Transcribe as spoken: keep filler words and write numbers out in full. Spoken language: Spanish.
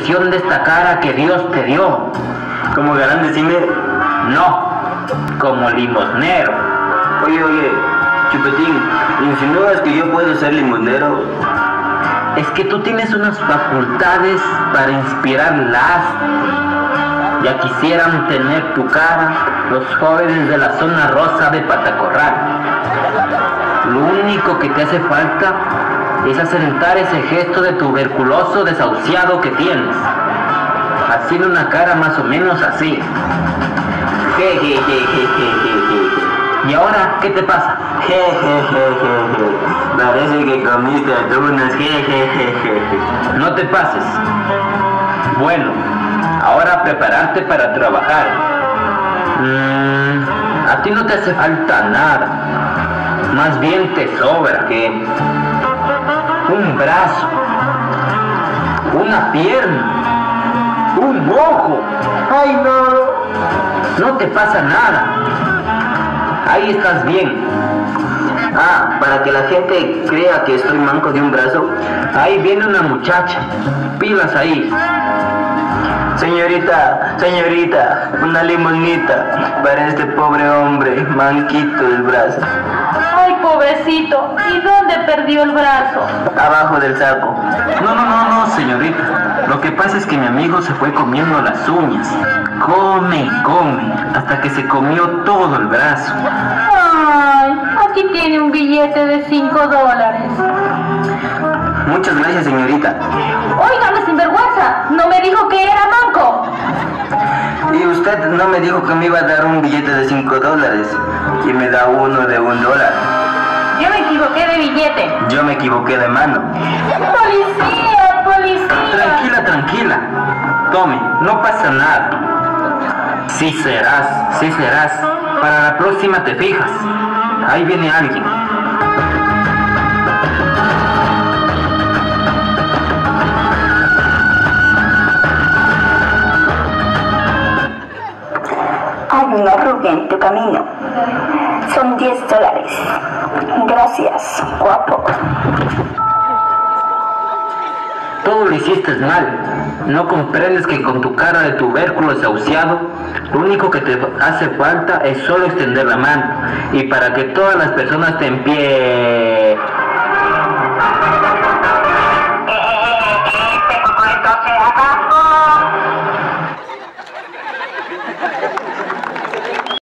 expresión de esta cara que Dios te dio. ¿Como galán de cine? No, como limosnero. Oye, oye, Chupetín, ¿insinúas que yo puedo ser limonero? Es que tú tienes unas facultades para inspirar lástima. Ya quisieran tener tu cara los jóvenes de la zona rosa de Patacorral. Lo único que te hace falta es asentar ese gesto de tuberculoso desahuciado que tienes, haciendo una cara más o menos así. ¿Y ahora qué te pasa? Parece que comiste atunas. No te pases. Bueno, ahora prepararte para trabajar. Mm, a ti no te hace falta nada. Más bien te sobra. ¿Qué? Un brazo, una pierna, un ojo. ¡Ay, no! No te pasa nada. Ahí estás bien. Ah, para que la gente crea que estoy manco de un brazo. Ahí viene una muchacha. Pilas ahí. Señorita, señorita, una limonita para este pobre hombre, manquito del brazo. Ay, pobrecito, ¿y dónde perdió el brazo? Abajo del saco. No, no, no, no, señorita. Lo que pasa es que mi amigo se fue comiendo las uñas. Come y come, hasta que se comió todo el brazo. Ay, aquí tiene un billete de cinco dólares. Muchas gracias, señorita. Óigame, sinvergüenza, ¿no me dijo que era manco? Y usted no me dijo que me iba a dar un billete de cinco dólares y me da uno de un dólar. Yo me equivoqué de billete. Yo me equivoqué de mano. ¡Policía, policía! Tranquila, tranquila. Tome, no pasa nada. Sí serás, sí serás. Para la próxima te fijas. Ahí viene alguien. Hay una rubia en tu camino. Son diez dólares. Gracias, guapo. Todo lo hiciste mal. ¿No comprendes que con tu cara de tubérculo desahuciado, lo único que te hace falta es solo extender la mano? Y para que todas las personas te empie...